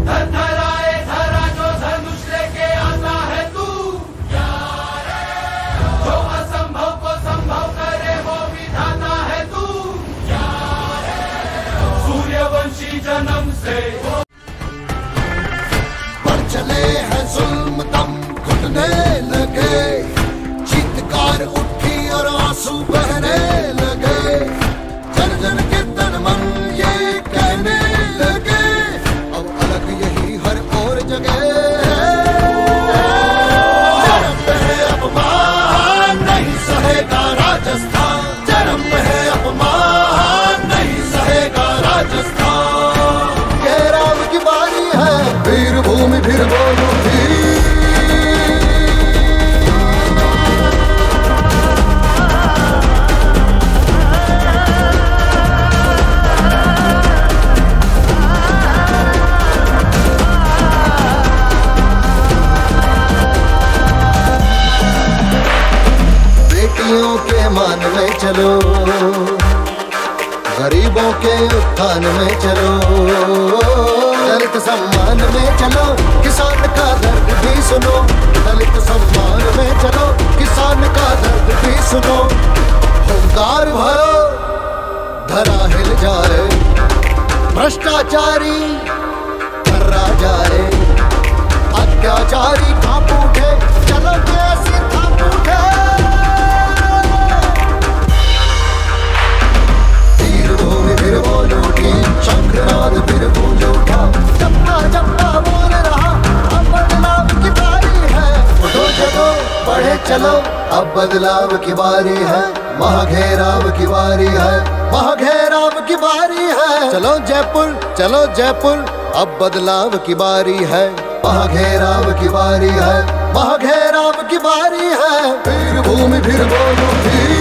धराए धरा जो धनुष लेके आता है तू, जो असंभव को संभव करे वो विधाता है तू, सूर्यवंशी जन्म से पर चले हैं जुल्म दम घुटने लगे, चीत्कार उठी और आंसू बहने लगे, जन जन के तन मन ये कहने लगे, अब अलग यही हर और जगह। जन्म है अपमान नहीं सहेगा राजस्थान, जन्म है अपमान नहीं सहेगा राजस्थान। घेराव की बारी है, वीर भूमि फिर बोलूंगी। बेटियों के मान में चलो, गरीबों के उत्थान में चलो, दलित सम्मान में चलो, किसान का दर्द भी सुनो, दलित सम्मान में चलो, किसान का दर्द भी सुनो। हुंकार भरो धरा हिल जाए, भ्रष्टाचारी कर्रा जाए, अत्याचारी कांप उठे, चलो कैसी थाप उठे। फिर बोल उठी, शंखनाद फिर गूंज उठा, जपता जपता बोल रहा, अब बदलाव की बारी है। उठो जगो बढ़े चलो, अब बदलाव की बारी है, महाघेराव की बारी है, महाघेराव की बारी है। चलो जयपुर, अब बदलाव की बारी है, महाघेराव की बारी है, महाघेराव की बारी है। वीर भूमि फिर बोल उठी।